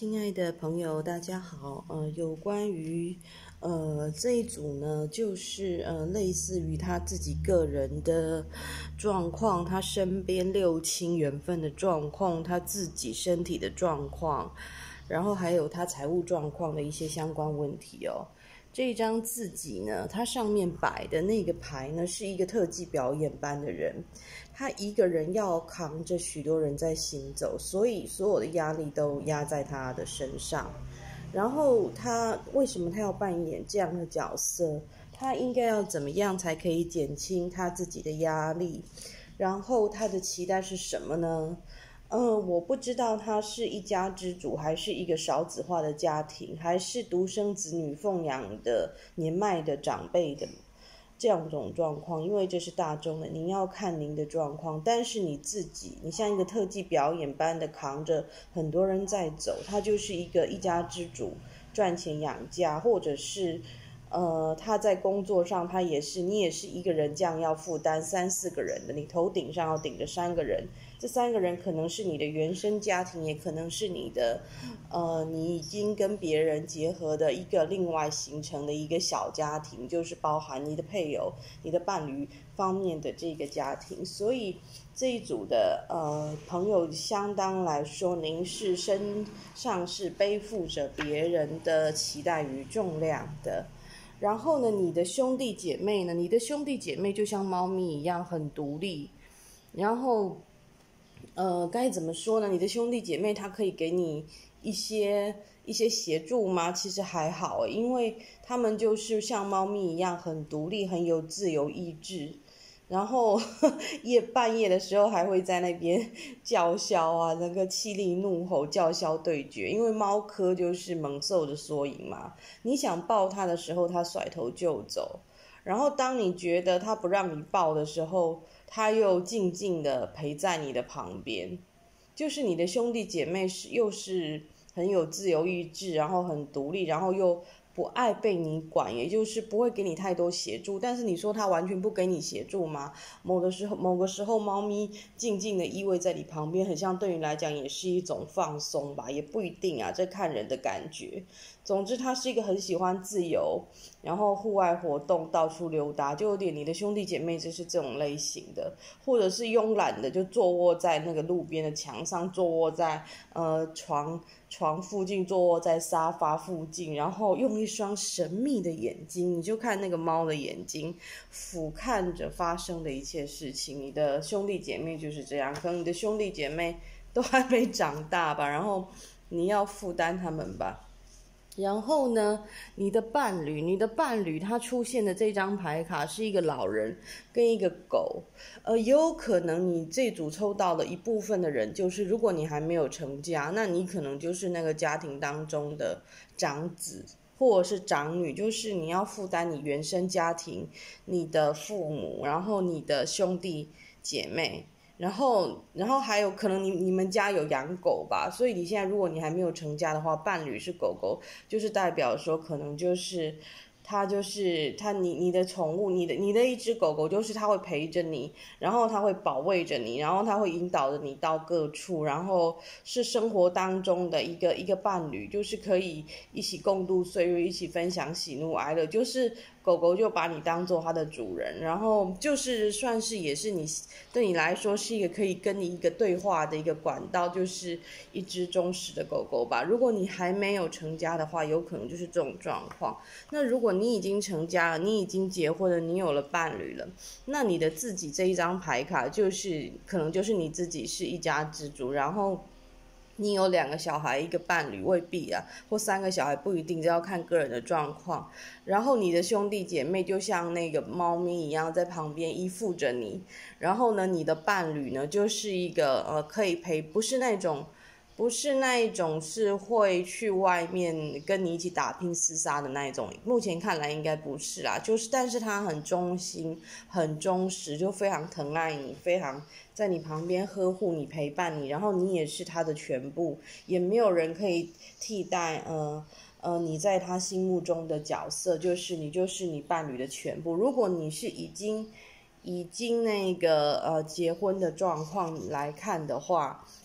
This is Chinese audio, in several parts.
亲爱的朋友，大家好。有关于这一组呢，就是类似于他自己个人的状况，他身边六亲缘分的状况，他自己身体的状况，然后还有他财务状况的一些相关问题哦。这一张自己呢，它上面摆的那个牌呢，是一个特技表演班的人，他一个人要扛着许多人在行走，所以所有的压力都压在他的身上。然后为什么他要扮演这样的角色？他应该要怎么样才可以减轻他自己的压力？然后他的期待是什么呢？我不知道他是一家之主，还是一个少子化的家庭，还是独生子女奉养的年迈的长辈的这样一种状况，因为这是大众的，您要看您的状况。但是你自己，你像一个特技表演般的扛着很多人在走，他就是一家之主，赚钱养家，或者是他在工作上，你也是一个人这样要负担3-4个人的，你头顶上要顶着3个人，这3个人可能是你的原生家庭，也可能是你的你已经跟别人结合的一个另外形成的一个小家庭，就是包含你的配偶、你的伴侣方面的这个家庭。所以这一组的朋友相当来说，您是身上是背负着别人的期待与重量的。然后呢，你的兄弟姐妹呢？你的兄弟姐妹就像猫咪一样很独立。然后，该怎么说呢？你的兄弟姐妹他可以给你一些协助吗？其实还好，因为他们就是像猫咪一样很独立，很有自由意志。然后半夜的时候还会在那边叫嚣啊，那个气力怒吼，叫嚣对决。因为猫科就是猛兽的缩影嘛，你想抱它的时候，它甩头就走；然后当你觉得它不让你抱的时候，它又静静的陪在你的旁边。就是你的兄弟姐妹又是很有自由意志，然后很独立，然后又不爱被你管，也就是不会给你太多协助。但是你说他完全不给你协助吗？某个时候猫咪静静的依偎在你旁边，很像对你来讲也是一种放松吧，也不一定啊，这看人的感觉。总之他是一个很喜欢自由，然后户外活动到处溜达，就有点你的兄弟姐妹就是这种类型的。或者是慵懒的就坐卧在那个路边的墙上，坐卧在床附近，坐卧在沙发附近，然后用一双神秘的眼睛，你就看那个猫的眼睛，俯瞰着发生的一切事情。你的兄弟姐妹就是这样，可能你的兄弟姐妹都还没长大吧，然后你要负担他们吧。然后呢，你的伴侣他出现的这张牌卡是一个老人跟一个狗。也有可能你这组抽到的一部分的人，就是如果你还没有成家，那你可能就是那个家庭当中的长子或者是长女，就是你要负担你原生家庭、你的父母，然后你的兄弟姐妹。然后还有可能你们家有养狗吧，所以你现在如果你还没有成家的话，伴侣是狗狗，就是代表说可能就是你的宠物，你的一只狗狗，就是它会陪着你，然后它会保卫着你，然后它会引导着你到各处，然后是生活当中的一个伴侣，就是可以一起共度岁月，一起分享喜怒哀乐，就是狗狗就把你当做它的主人，然后就是算是也是对你来说是一个可以跟你一个对话的一个管道，就是一只忠实的狗狗吧。如果你还没有成家的话，有可能就是这种状况。那如果你已经成家了，你已经结婚了，你有了伴侣了，那你的自己这一张牌卡可能就是你自己是一家之主，然后你有2个小孩1个伴侣，未必啊，或3个小孩不一定，这要看个人的状况。然后你的兄弟姐妹就像那个猫咪一样在旁边依附着你。然后呢，你的伴侣呢就是一个可以不是那一种是会去外面跟你一起打拼厮杀的那一种，目前看来应该不是啦，但是他很忠心很忠实，就非常疼爱你，非常在你旁边呵护你陪伴你，然后你也是他的全部，也没有人可以替代你在他心目中的角色，就是你伴侣的全部。如果你是已经那个结婚的状况来看的话，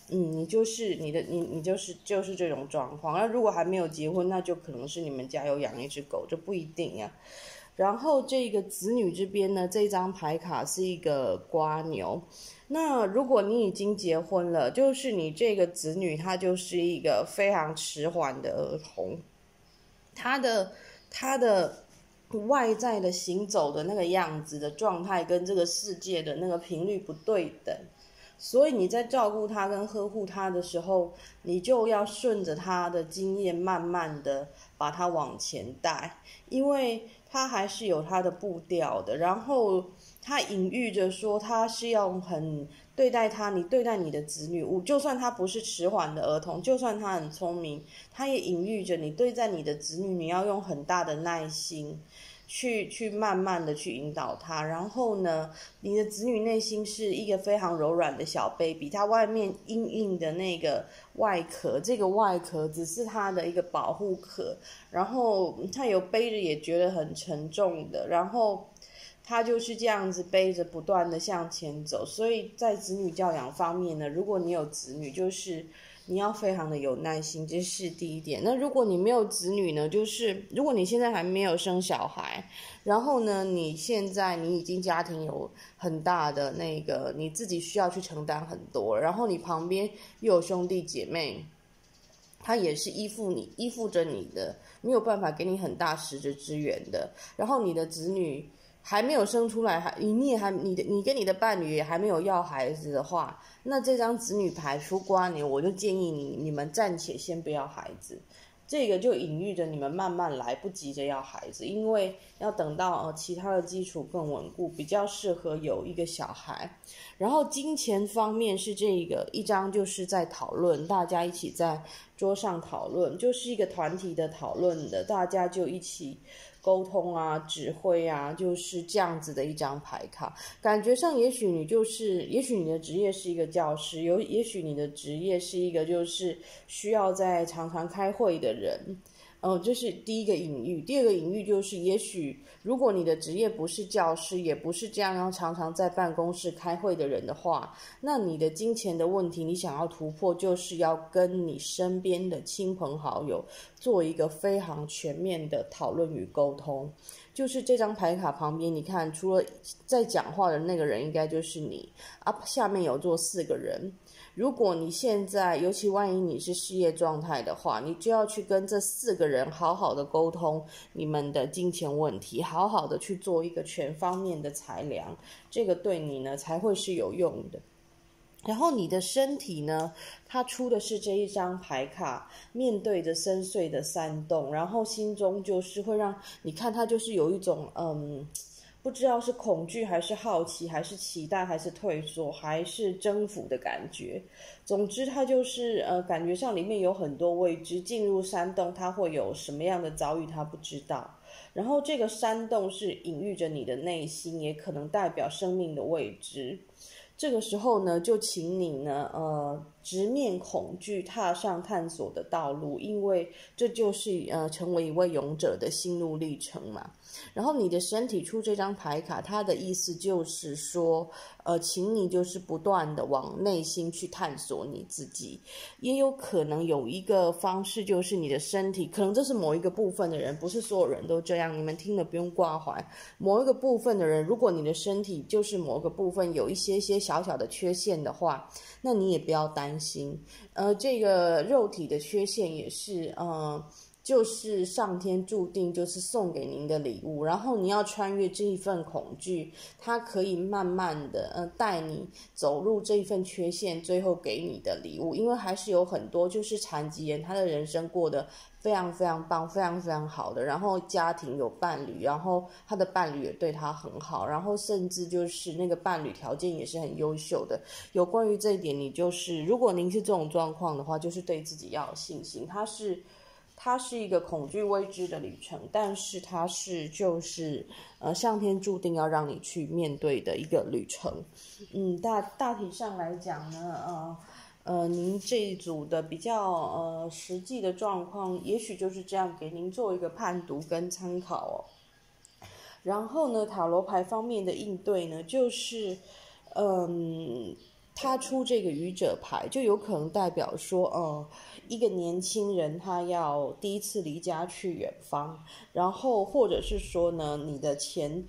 你就是你就是这种状况。那如果还没有结婚，那就可能是你们家有养一只狗，这不一定啊。然后这个子女这边呢，这张牌卡是一个瓜牛。那如果你已经结婚了，就是你这个子女他就是一个非常迟缓的儿童，他的外在的行走的那个样子的状态跟这个世界的那个频率不对等，所以你在照顾他跟呵护他的时候，你就要顺着他的经验慢慢的把他往前带，因为他还是有他的步调的。然后他隐喻着说他是要很对待他，你对待你的子女，就算他不是迟缓的儿童，就算他很聪明，他也隐喻着你对待你的子女，你要用很大的耐心去慢慢的去引导他。然后呢，你的子女内心是一个非常柔软的小 baby， 他外面硬硬的那个外壳，这个外壳只是他的一个保护壳，然后他有背着也觉得很沉重的，然后他就是这样子背着不断的向前走。所以在子女教养方面呢，如果你有子女，就是你要非常的有耐心，这是第一点。那如果你没有子女呢，就是如果你现在还没有生小孩，然后呢你现在你已经家庭有很大的那个你自己需要去承担很多，然后你旁边又有兄弟姐妹，他也是依附着你的，没有办法给你很大实质资源的。然后你的子女还没有生出来，你跟你的伴侣也还没有要孩子的话，那这张子女牌出瓜牛，我就建议你们暂且先不要孩子。这个就隐喻着你们慢慢来，不急着要孩子，因为要等到其他的基础更稳固，比较适合有一个小孩。然后金钱方面是这个一张，就是在讨论，大家一起在桌上讨论，就是一个团体的讨论的，大家就一起沟通啊，指挥啊，就是这样子的一张牌卡。感觉上也许你的职业是一个教师，也许你的职业是一个就是需要在常常开会的人。这是第一个隐喻。第二个隐喻就是，也许如果你的职业不是教师，也不是这样要常常在办公室开会的人的话，那你的金钱的问题，你想要突破，就是要跟你身边的亲朋好友做一个非常全面的讨论与沟通。就是这张牌卡旁边，你看，除了在讲话的那个人，应该就是你啊，下面有坐4个人。如果你现在，尤其万一你是事业状态的话，你就要去跟这4个人好好的沟通你们的金钱问题，好好的去做一个全方面的裁量，这个对你呢才会是有用的。然后你的身体呢，它出的是这一张牌卡，面对着深邃的山洞，然后心中就是会让你看，它就是有一种不知道是恐惧还是好奇还是期待还是退缩还是征服的感觉。总之它就是感觉上里面有很多未知，进入山洞它会有什么样的遭遇他不知道。然后这个山洞是隐喻着你的内心，也可能代表生命的未知。这个时候呢，就请你呢，直面恐惧，踏上探索的道路，因为这就是成为一位勇者的心路历程嘛。然后你的身体出这张牌卡，它的意思就是说，请你就是不断的往内心去探索你自己。也有可能有一个方式，就是你的身体，可能这是某一个部分的人，不是所有人都这样，你们听了不用挂怀。某一个部分的人，如果你的身体就是某个部分有一些小小的缺陷的话，那你也不要担心。这个肉体的缺陷也是就是上天注定就是送给您的礼物，然后你要穿越这一份恐惧，它可以慢慢的带你走入这一份缺陷，最后给你的礼物。因为还是有很多就是残疾人，他的人生过得非常非常棒，非常非常好的，然后家庭有伴侣，然后他的伴侣也对他很好，然后甚至就是那个伴侣条件也是很优秀的。有关于这一点，你就是如果您是这种状况的话，就是对自己要有信心。它是一个恐惧未知的旅程，但是它是就是上天注定要让你去面对的一个旅程。大体上来讲呢，您这一组的比较实际的状况，也许就是这样，给您做一个判读跟参考哦。然后呢，塔罗牌方面的应对呢，就是他出这个愚者牌，就有可能代表说，一个年轻人他要第一次离家去远方，然后或者是说呢，你的前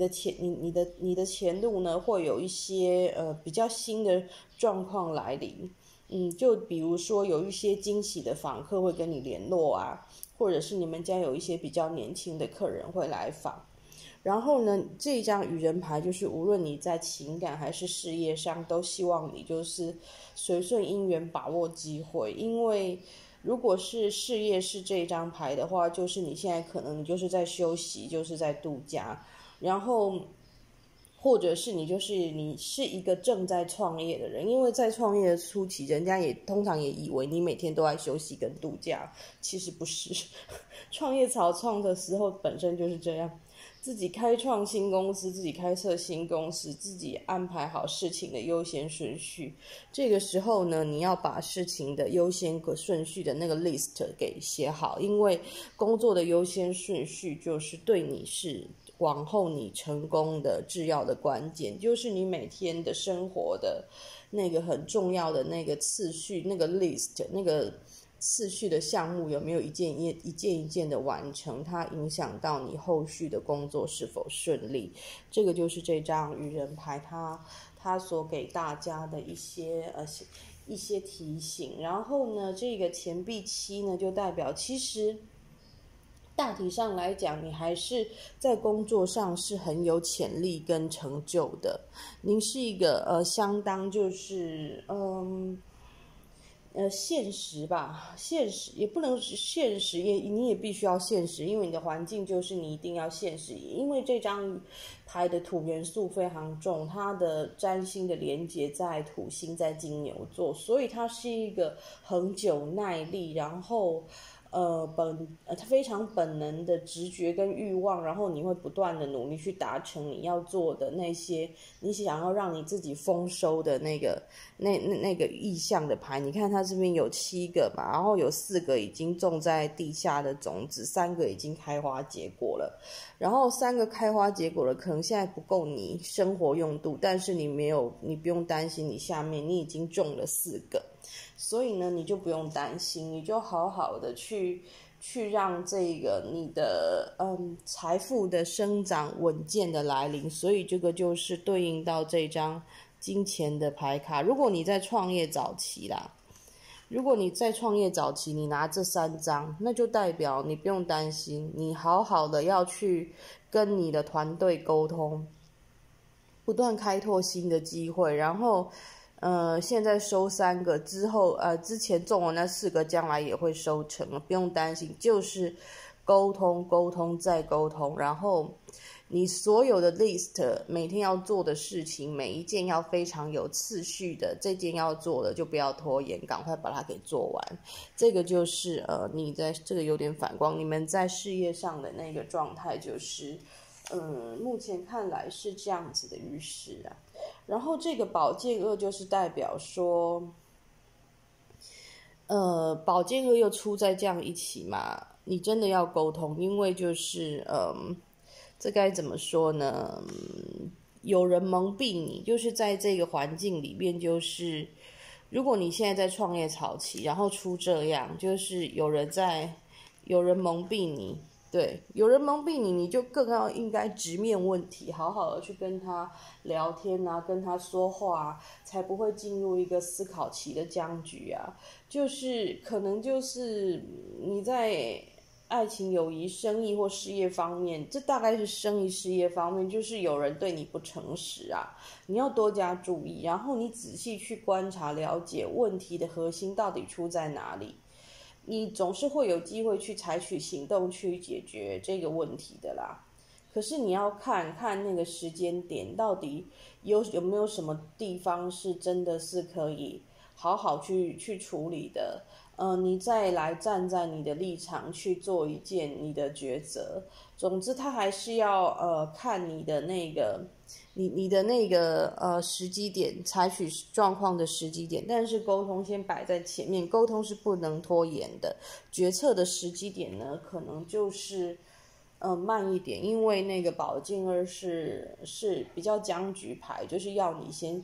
路呢，会有一些比较新的状况来临。就比如说有一些惊喜的访客会跟你联络啊，或者是你们家有一些比较年轻的客人会来访。然后呢，这张愚人牌就是无论你在情感还是事业上，都希望你就是随顺因缘，把握机会。因为如果是事业是这张牌的话，就是你现在可能你就是在休息，就是在度假，然后或者是你是一个正在创业的人，因为在创业的初期，人家也通常也以为你每天都在休息跟度假，其实不是。创业草创的时候本身就是这样。自己开创新公司，自己开设新公司，自己安排好事情的优先顺序。这个时候呢，你要把事情的优先顺序的那个 list 给写好，因为工作的优先顺序就是对你是往后你成功的至要的关键，就是你每天的生活的那个很重要的那个次序，那个 list， 那个次序的项目有没有一件的完成，它影响到你后续的工作是否顺利。这个就是这张愚人牌它所给大家的一些提醒。然后呢，这个钱币7呢，就代表其实大体上来讲，你还是在工作上是很有潜力跟成就的。您是一个相当就是现实吧，现实也不能现实，你也必须要现实，因为你的环境就是你一定要现实。因为这张牌的土元素非常重，它的占星的连接在土星在金牛座，所以它是一个恒久耐力，然后它非常本能的直觉跟欲望，然后你会不断的努力去达成你要做的那些你想要让你自己丰收的那个意向的牌。你看它这边有7个嘛，然后有4个已经种在地下的种子，3个已经开花结果了，然后3个开花结果了，可能现在不够你生活用度，但是你不用担心，你下面你已经种了4个，所以呢，你就不用担心，你就好好的去让这个你的财富的生长稳健的来临。所以这个就是对应到这张金钱的牌卡。如果你在创业早期啦，你拿这3张，那就代表你不用担心，你好好的要去跟你的团队沟通，不断开拓新的机会，然后现在收3个之后，之前中了那4个，将来也会收成，不用担心，就是沟通再沟通，然后你所有的 list 每天要做的事情，每一件要非常有次序的，这件要做的就不要拖延，赶快把它给做完。这个就是你在这个有点反光，你们在事业上的那个状态就是目前看来是这样子的预示啊。然后这个宝剑2就是代表说宝剑2又出在这样一起嘛，你真的要沟通，因为就是这该怎么说呢？有人蒙蔽你，就是在这个环境里面，就是如果你现在在创业早期，然后出这样，就是有人蒙蔽你。对，有人蒙蔽你，你就更要应该直面问题，好好的去跟他聊天啊，跟他说话啊，才不会进入一个思考期的僵局啊。就是可能就是你在爱情、友谊、生意或事业方面，这大概是生意事业方面，就是有人对你不诚实啊，你要多加注意，然后你仔细去观察了解问题的核心到底出在哪里。你总是会有机会去采取行动去解决这个问题的啦。可是你要看那个时间点，到底有没有什么地方是真的是可以好好去处理的。你再来站在你的立场去做一件你的抉择。总之，他还是要看你的那个。你的那个时机点，采取状况的时机点，但是沟通先摆在前面，沟通是不能拖延的。决策的时机点呢，可能就是慢一点，因为那个宝剑2是比较僵局牌，就是要你先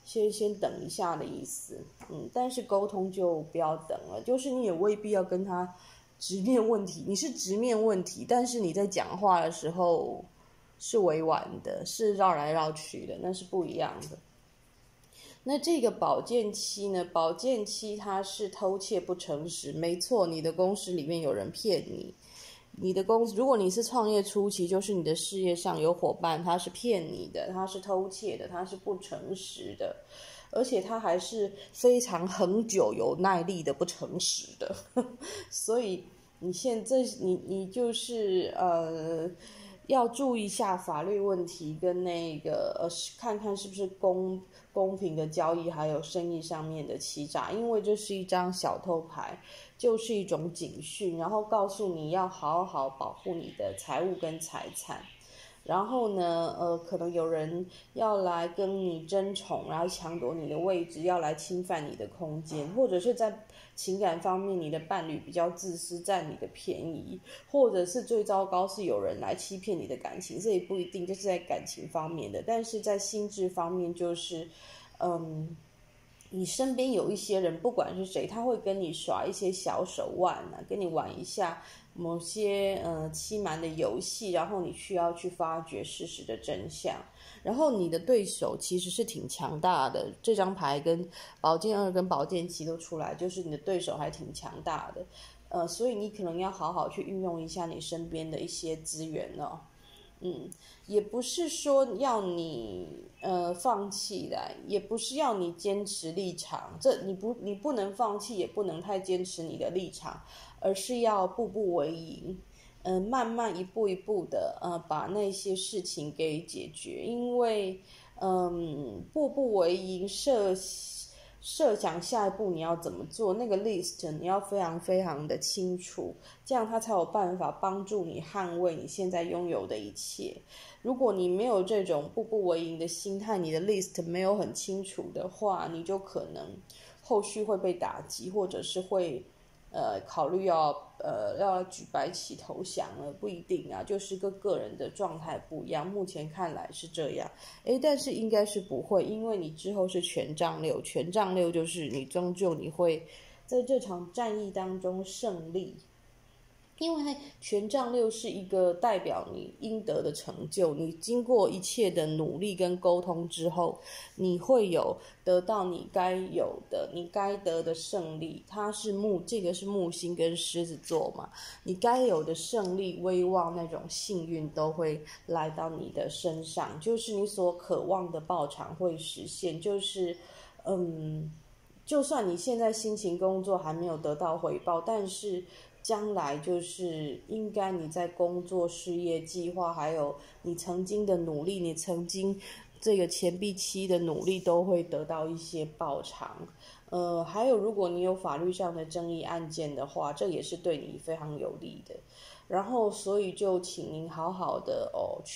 先等一下的意思。但是沟通就不要等了，就是你也未必要跟他直面问题，你是直面问题，但是你在讲话的时候是委婉的，是绕来绕去的，那是不一样的。那这个宝剑七呢？宝剑七它是偷窃不诚实，没错，你的公司里面有人骗你。你的公司，如果你是创业初期，就是你的事业上有伙伴，他是骗你的，他是偷窃的，他是不诚实的，而且他还是非常恒久有耐力的不诚实的。所以你现在你就是要注意一下法律问题跟那个看看是不是公平的交易，还有生意上面的欺诈，因为这是一张小偷牌，就是一种警讯，然后告诉你要好好保护你的财物跟财产。然后呢，可能有人要来跟你争宠，然后抢夺你的位置，要来侵犯你的空间，或者是在情感方面，你的伴侣比较自私，占你的便宜，或者是最糟糕是有人来欺骗你的感情，这也不一定，就是在感情方面的，但是在心智方面就是，你身边有一些人，不管是谁，他会跟你耍一些小手腕啊，跟你玩一下某些欺瞒的游戏，然后你需要去发掘事实的真相。然后你的对手其实是挺强大的，这张牌跟宝剑二跟宝剑七都出来，就是你的对手还挺强大的，所以你可能要好好去运用一下你身边的一些资源哦。也不是说要你放弃的，也不是要你坚持立场，这你不能放弃，也不能太坚持你的立场，而是要步步为营，慢慢一步一步的把那些事情给解决，因为步步为营，设想下一步你要怎么做，那个 list 你要非常非常的清楚，这样他才有办法帮助你捍卫你现在拥有的一切。如果你没有这种步步为营的心态，你的 list 没有很清楚的话，你就可能后续会被打击，或者是会考虑要举白旗投降了，不一定啊，就是个人的状态不一样，目前看来是这样，但是应该是不会，因为你之后是权杖六，权杖六就是你终究你会在这场战役当中胜利。因为权杖六是一个代表你应得的成就，你经过一切的努力跟沟通之后，你会有得到你该有的、你该得的胜利。这个是木星跟狮子座嘛，你该有的胜利、威望、那种幸运都会来到你的身上，就是你所渴望的报偿会实现，就是就算你现在辛勤工作还没有得到回报，但是将来就是应该你在工作、事业计划，还有你曾经的努力，你曾经这个前臂期的努力都会得到一些报偿。还有如果你有法律上的争议案件的话，这也是对你非常有利的。然后所以就请您好好的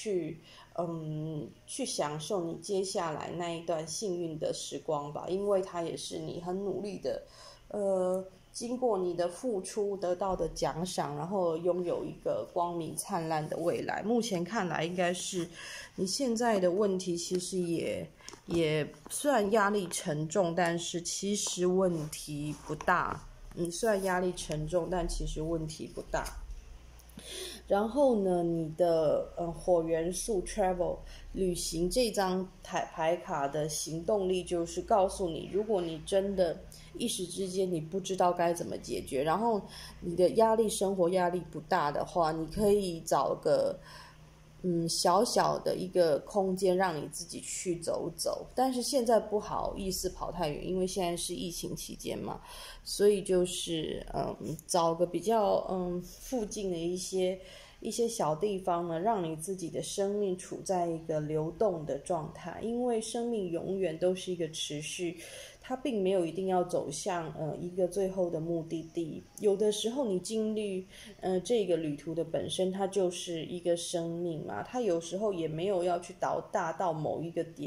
去享受你接下来那一段幸运的时光吧，因为它也是你很努力的经过你的付出得到的奖赏，然后拥有一个光明灿烂的未来。目前看来应该是你现在的问题其实也虽然压力沉重，但是其实问题不大。虽然压力沉重，但其实问题不大。然后呢，你的火元素 travel 旅行这张牌卡的行动力就是告诉你，如果你真的一时之间你不知道该怎么解决，然后你的生活压力不大的话，你可以找个小小的一个空间让你自己去走走，但是现在不好意思跑太远，因为现在是疫情期间嘛，所以就是找个比较附近的一些小地方呢，让你自己的生命处在一个流动的状态，因为生命永远都是一个持续，它并没有一定要走向一个最后的目的地。有的时候你经历这个旅途的本身，它就是一个生命嘛，它有时候也没有要去大到某一个点，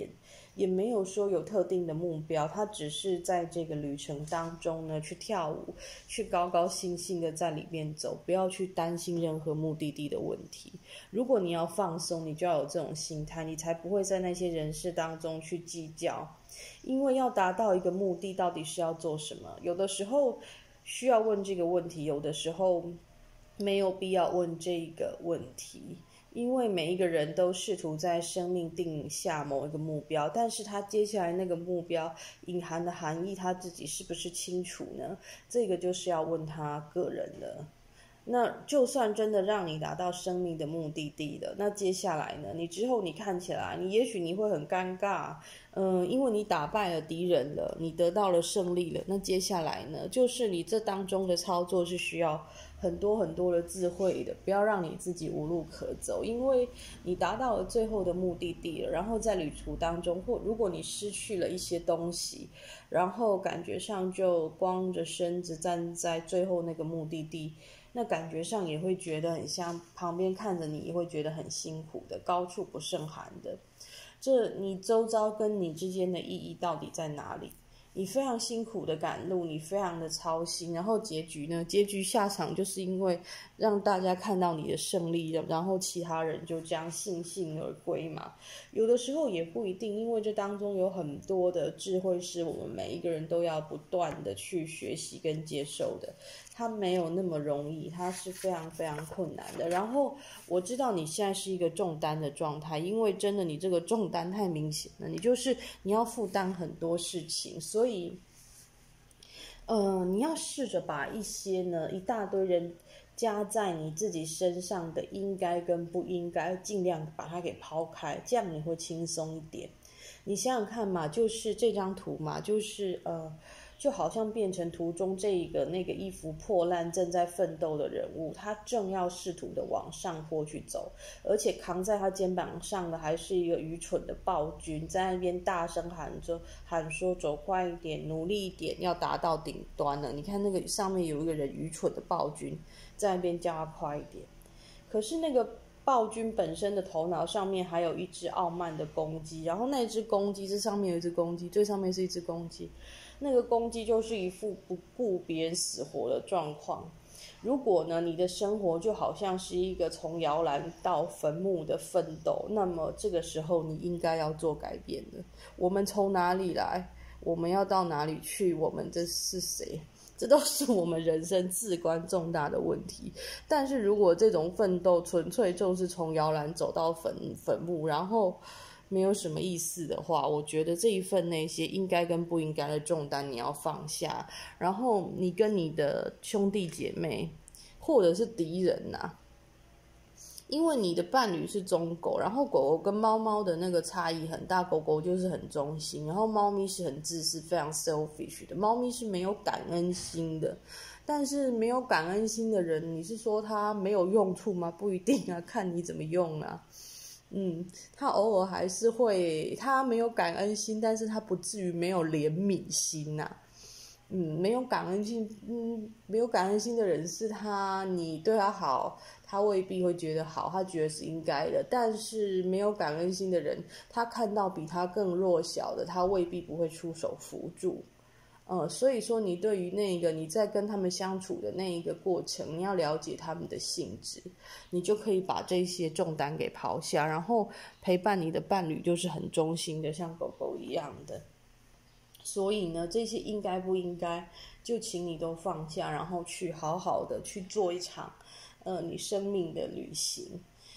也没有说有特定的目标，他只是在这个旅程当中呢去跳舞，去高高兴兴的在里面走，不要去担心任何目的地的问题。如果你要放松，你就要有这种心态，你才不会在那些人事当中去计较。因为要达到一个目的，到底是要做什么？有的时候需要问这个问题，有的时候没有必要问这个问题。因为每一个人都试图在生命定下某一个目标，但是他接下来那个目标隐含的含义，他自己是不是清楚呢？这个就是要问他个人了。那就算真的让你达到生命的目的地了，那接下来呢？你之后你看起来，也许你会很尴尬，因为你打败了敌人了，你得到了胜利了。那接下来呢？就是你这当中的操作是需要很多很多的智慧的，不要让你自己无路可走，因为你达到了最后的目的地了，然后在旅途当中，或如果你失去了一些东西，然后感觉上就光着身子站在最后那个目的地。那感觉上也会觉得很像旁边看着你，也会觉得很辛苦的，高处不胜寒的。这你周遭跟你之间的意义到底在哪里？你非常辛苦的赶路，你非常的操心，然后结局呢？结局下场就是因为让大家看到你的胜利，然后其他人就这样悻悻而归嘛。有的时候也不一定，因为这当中有很多的智慧是我们每一个人都要不断的去学习跟接受的。它没有那么容易，它是非常非常困难的。然后我知道你现在是一个重担的状态，因为真的你这个重担太明显了，你要负担很多事情，所以你要试着把一大堆人加在你自己身上的应该跟不应该，尽量把它给抛开，这样你会轻松一点。你想想看嘛，就是这张图嘛，就好像变成图中那个衣服破烂正在奋斗的人物，他正要试图的往上坡去走，而且扛在他肩膀上的还是一个愚蠢的暴君，在那边大声喊说走快一点，努力一点，要达到顶端了。你看那个上面有一个人愚蠢的暴君在那边叫他快一点，可是那个暴君本身的头脑上面还有一只傲慢的公鸡，然后那只公鸡，这上面有一只公鸡，最上面是一只公鸡，那个公鸡就是一副不顾别人死活的状况。如果呢，你的生活就好像是一个从摇篮到坟墓的奋斗，那么这个时候你应该要做改变的。我们从哪里来？我们要到哪里去？我们这是谁？这都是我们人生至关重大的问题。但是如果这种奋斗纯粹就是从摇篮走到坟墓，然后没有什么意思的话，我觉得这一份那些应该跟不应该的重担你要放下，然后你跟你的兄弟姐妹或者是敌人啊，因为你的伴侣是忠狗，然后狗狗跟猫猫的那个差异很大，狗狗就是很忠心，然后猫咪是很自私非常 selfish 的，猫咪是没有感恩心的。但是没有感恩心的人，你是说他没有用处吗？不一定啊，看你怎么用啊。他偶尔还是会，他没有感恩心，但是他不至于没有怜悯心呐。没有感恩心，没有感恩心的人是你对他好，他未必会觉得好，他觉得是应该的。但是没有感恩心的人，他看到比他更弱小的，他未必不会出手扶助。所以说你对于那个你在跟他们相处的那一个过程，你要了解他们的性质，你就可以把这些重担给抛下，然后陪伴你的伴侣就是很忠心的，像狗狗一样的。所以呢，这些应该不应该，就请你都放下，然后去好好的去做一场，你生命的旅行。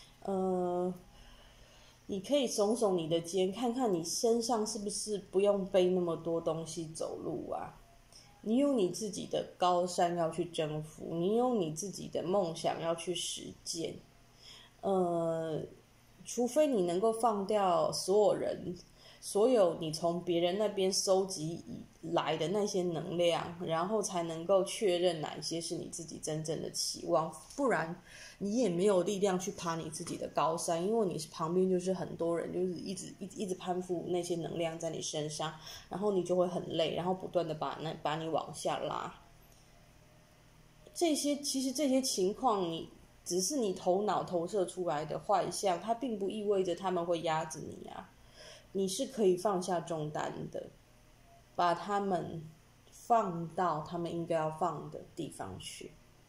你可以耸耸你的肩，看看你身上是不是不用背那么多东西走路啊？你有你自己的高山要去征服，你有你自己的梦想要去实践。除非你能够放掉所有你从别人那边收集来的那些能量，然后才能够确认哪一些是你自己真正的期望，不然你也没有力量去爬你自己的高山，因为你旁边就是很多人就是一直攀附那些能量在你身上，然后你就会很累，然后不断的把你往下拉。其实这些情况只是你头脑投射出来的坏象，它并不意味着他们会压着你啊。 你是可以放下重担的，把他们放到他们应该要放的地方去。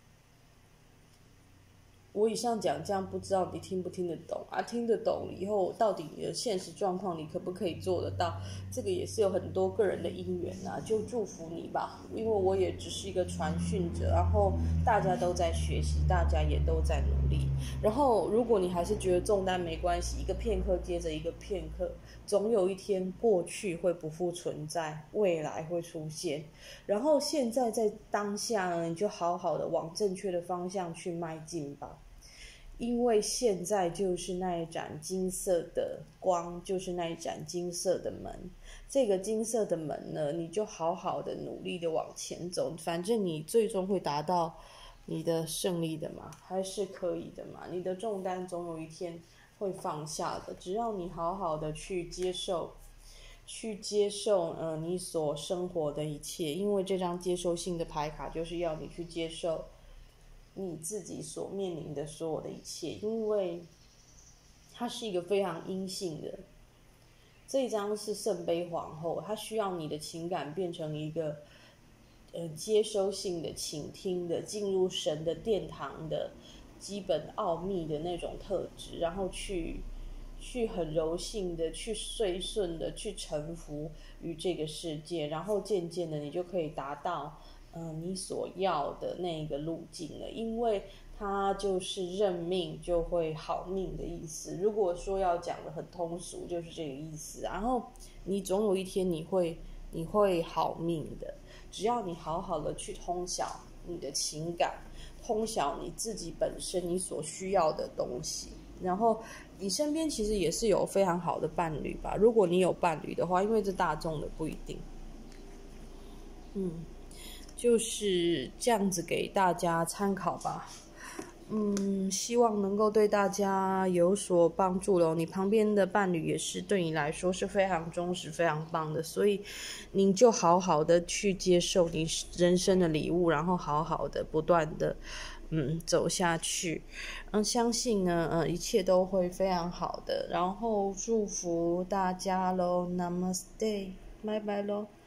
我以上讲这样，不知道你听不听得懂啊？听得懂以后，到底你的现实状况你可不可以做得到？这个也是有很多个人的因缘啊，就祝福你吧。因为我也只是一个传讯者，然后大家都在学习，大家也都在努力。然后，如果你还是觉得重担没关系，一个片刻接着一个片刻，总有一天过去会不复存在，未来会出现。然后现在在当下呢，你就好好的往正确的方向去迈进吧。因为现在就是那一盏金色的光，就是那一盏金色的门。这个金色的门呢，你就好好的努力的往前走，反正你最终会达到你的胜利的嘛，还是可以的嘛。你的重担总有一天会放下的，只要你好好的去接受你所生活的一切。因为这张接受性的牌卡就是要你去接受你自己所面临的所有的一切，因为它是一个非常阴性的。这一张是圣杯皇后，它需要你的情感变成一个接收性的、倾听的、进入神的殿堂的基本奥秘的那种特质，然后去很柔性的、去随顺的、去臣服于这个世界，然后渐渐的你就可以达到你所要的那个路径了。因为它就是认命就会好命的意思。如果说要讲的很通俗，就是这个意思。然后你总有一天你会好命的，只要你好好的去通晓你的情感，通晓你自己本身你所需要的东西。然后你身边其实也是有非常好的伴侣吧，如果你有伴侣的话，因为这大众的不一定。就是这样子给大家参考吧。希望能够对大家有所帮助咯。你旁边的伴侣也是对你来说是非常忠实、非常棒的，所以您就好好的去接受你人生的礼物，然后好好的不断的走下去。相信呢一切都会非常好的。然后祝福大家咯 ，Namaste，拜拜咯。